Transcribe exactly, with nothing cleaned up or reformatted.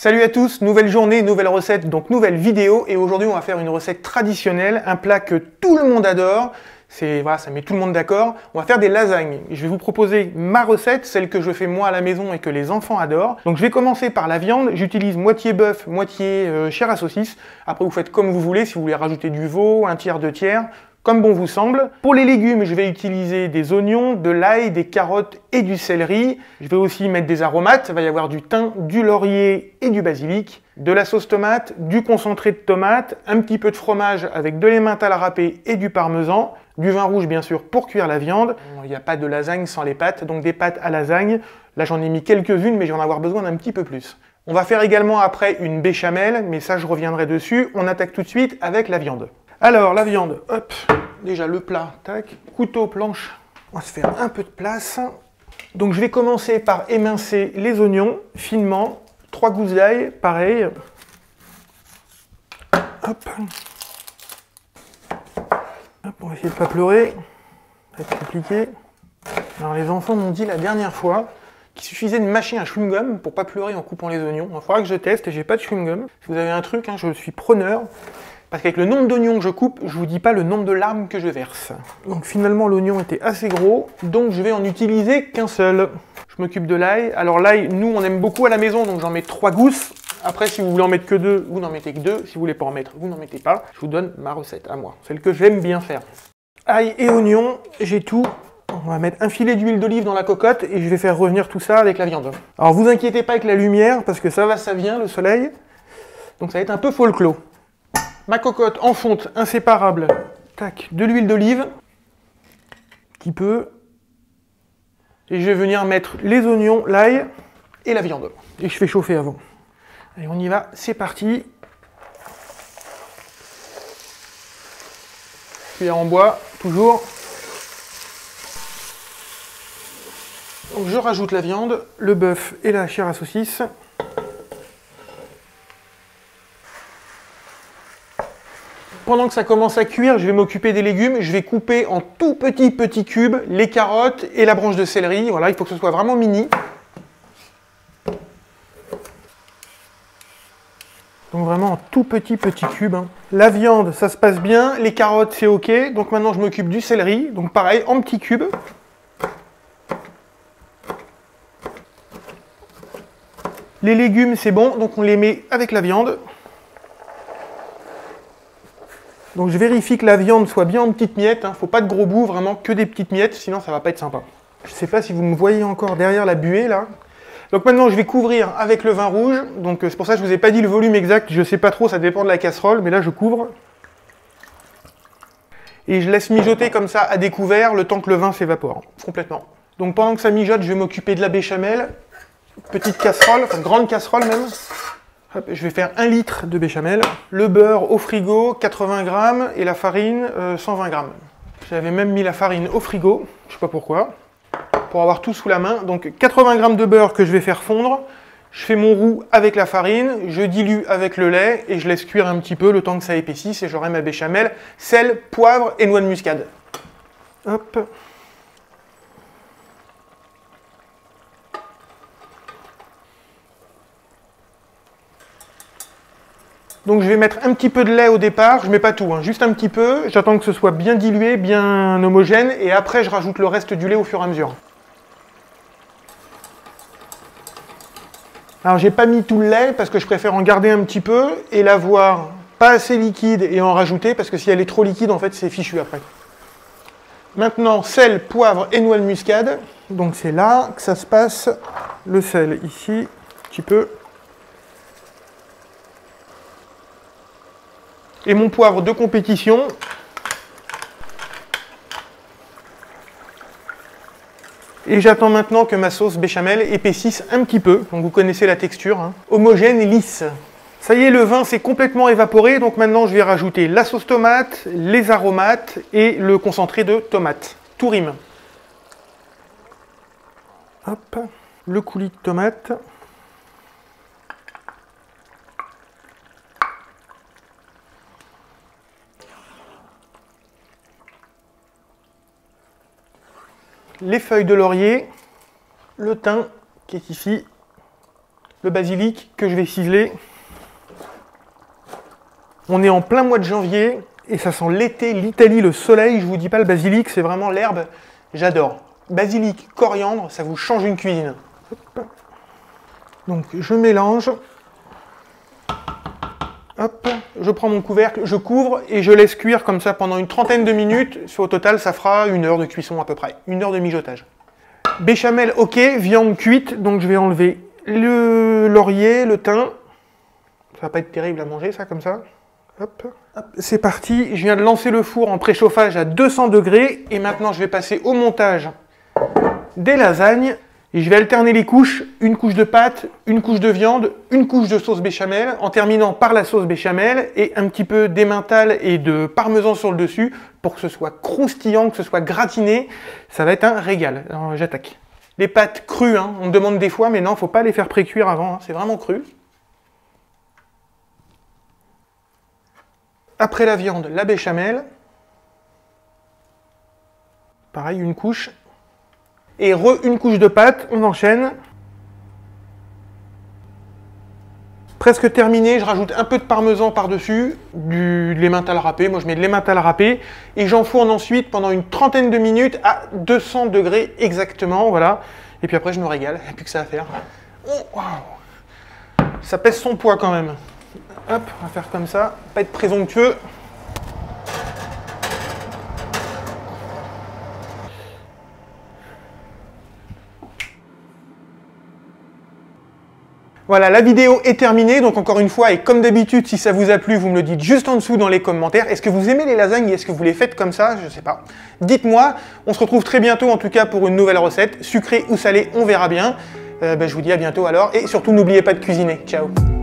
Salut à tous, nouvelle journée, nouvelle recette, donc nouvelle vidéo, et aujourd'hui on va faire une recette traditionnelle, un plat que tout le monde adore, c'est voilà, ça met tout le monde d'accord. On va faire des lasagnes. Je vais vous proposer ma recette, celle que je fais moi à la maison et que les enfants adorent. Donc je vais commencer par la viande, j'utilise moitié bœuf, moitié euh, chair à saucisse. Après vous faites comme vous voulez, si vous voulez rajouter du veau, un tiers, deux tiers, comme bon vous semble. Pour les légumes, je vais utiliser des oignons, de l'ail, des carottes et du céleri. Je vais aussi mettre des aromates, il va y avoir du thym, du laurier et du basilic, de la sauce tomate, du concentré de tomate, un petit peu de fromage avec de l'emmental râpé et du parmesan, du vin rouge bien sûr pour cuire la viande. Il n'y a pas de lasagne sans les pâtes, donc des pâtes à lasagne. Là j'en ai mis quelques-unes, mais je vais en avoir besoin d'un petit peu plus. On va faire également après une béchamel, mais ça je reviendrai dessus. On attaque tout de suite avec la viande. Alors, la viande, hop, déjà le plat, tac, couteau, planche, on va se faire un peu de place. Donc je vais commencer par émincer les oignons finement, trois gousses d'ail, pareil. Hop. Hop, on va essayer de ne pas pleurer, ça va être compliqué. Alors les enfants m'ont dit la dernière fois qu'il suffisait de mâcher un chewing-gum pour pas pleurer en coupant les oignons. Il faudra que je teste et j'ai pas de chewing-gum. Si vous avez un truc, hein, je suis preneur. Parce qu'avec le nombre d'oignons que je coupe, je vous dis pas le nombre de larmes que je verse. Donc finalement l'oignon était assez gros, donc je vais en utiliser qu'un seul. Je m'occupe de l'ail. Alors l'ail, nous on aime beaucoup à la maison, donc j'en mets trois gousses. Après si vous voulez en mettre que deux, vous n'en mettez que deux. Si vous voulez pas en mettre, vous n'en mettez pas. Je vous donne ma recette à moi, celle que j'aime bien faire. Ail et oignon, j'ai tout. On va mettre un filet d'huile d'olive dans la cocotte et je vais faire revenir tout ça avec la viande. Alors vous inquiétez pas avec la lumière, parce que ça va, ça vient, le soleil. Donc ça va être un peu folklore. Ma cocotte en fonte inséparable, tac, de l'huile d'olive, un petit peu, et je vais venir mettre les oignons, l'ail et la viande. Et je fais chauffer avant. Allez, on y va, c'est parti. Cuillère en bois, toujours. Donc je rajoute la viande, le bœuf et la chair à saucisse. Pendant que ça commence à cuire, je vais m'occuper des légumes. Je vais couper en tout petits petits cubes les carottes et la branche de céleri. Voilà, il faut que ce soit vraiment mini. Donc vraiment en tout petits petits cubes. Hein. La viande, ça se passe bien. Les carottes, c'est ok. Donc maintenant, je m'occupe du céleri. Donc pareil, en petits cubes. Les légumes, c'est bon. Donc on les met avec la viande. Donc je vérifie que la viande soit bien en petites miettes, hein. Faut pas de gros bouts, vraiment que des petites miettes, sinon ça va pas être sympa. Je sais pas si vous me voyez encore derrière la buée là. Donc maintenant je vais couvrir avec le vin rouge, donc c'est pour ça que je vous ai pas dit le volume exact, je sais pas trop, ça dépend de la casserole, mais là je couvre. Et je laisse mijoter comme ça à découvert le temps que le vin s'évapore, complètement. Donc pendant que ça mijote, je vais m'occuper de la béchamel, petite casserole, enfin grande casserole même. Hop, je vais faire un litre de béchamel, le beurre au frigo, quatre-vingts grammes, et la farine, euh, cent vingt grammes. J'avais même mis la farine au frigo, je sais pas pourquoi, pour avoir tout sous la main. Donc quatre-vingts grammes de beurre que je vais faire fondre, je fais mon roux avec la farine, je dilue avec le lait, et je laisse cuire un petit peu le temps que ça épaississe, et j'aurai ma béchamel, sel, poivre et noix de muscade. Hop. Donc je vais mettre un petit peu de lait au départ, je mets pas tout, hein, juste un petit peu, j'attends que ce soit bien dilué, bien homogène, et après je rajoute le reste du lait au fur et à mesure. Alors j'ai pas mis tout le lait parce que je préfère en garder un petit peu et l'avoir pas assez liquide et en rajouter parce que si elle est trop liquide en fait c'est fichu après. Maintenant sel, poivre et noix de muscade, donc c'est là que ça se passe, le sel ici, un petit peu. Et mon poivre de compétition. Et j'attends maintenant que ma sauce béchamel épaississe un petit peu. Donc vous connaissez la texture, hein. Homogène et lisse. Ça y est, le vin s'est complètement évaporé. Donc maintenant, je vais rajouter la sauce tomate, les aromates et le concentré de tomate. Tout rime. Hop, le coulis de tomate. Les feuilles de laurier, le thym qui est ici, le basilic que je vais ciseler. On est en plein mois de janvier et ça sent l'été, l'Italie, le soleil. Je vous dis pas, le basilic, c'est vraiment l'herbe. J'adore. Basilic, coriandre, ça vous change une cuisine. Hop. Donc je mélange. Hop, je prends mon couvercle, je couvre et je laisse cuire comme ça pendant une trentaine de minutes. Au total, ça fera une heure de cuisson à peu près, une heure de mijotage. Béchamel, ok, viande cuite, donc je vais enlever le laurier, le thym. Ça va pas être terrible à manger ça comme ça. Hop, hop, c'est parti, je viens de lancer le four en préchauffage à deux cents degrés et maintenant je vais passer au montage des lasagnes. Et je vais alterner les couches, une couche de pâte, une couche de viande, une couche de sauce béchamel, en terminant par la sauce béchamel et un petit peu d'emmental et de parmesan sur le dessus pour que ce soit croustillant, que ce soit gratiné. Ça va être un régal. Alors j'attaque. Les pâtes crues, hein, on me demande des fois, mais non, faut pas les faire pré-cuire avant, hein, c'est vraiment cru. Après la viande, la béchamel. Pareil, une couche. Et re une couche de pâte, on enchaîne. Presque terminé, je rajoute un peu de parmesan par-dessus, du de l'emmental râpé, moi je mets de l'emmental râpé, et j'enfourne ensuite pendant une trentaine de minutes à deux cents degrés exactement, voilà. Et puis après je me régale, il n'y a plus que ça à faire. Oh, wow. Ça pèse son poids quand même. Hop, on va faire comme ça, pas être présomptueux. Voilà, la vidéo est terminée, donc encore une fois, et comme d'habitude, si ça vous a plu, vous me le dites juste en dessous dans les commentaires. Est-ce que vous aimez les lasagnes et est-ce que vous les faites comme ça? Je sais pas. Dites-moi, on se retrouve très bientôt en tout cas pour une nouvelle recette, sucrée ou salée, on verra bien. Euh, ben, je vous dis à bientôt alors, et surtout n'oubliez pas de cuisiner. Ciao!